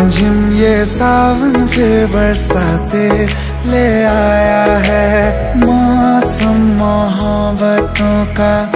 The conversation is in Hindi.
रिमझिम ये सावन फिर बरसाते ले आया है, मौसम मोहब्बतों का।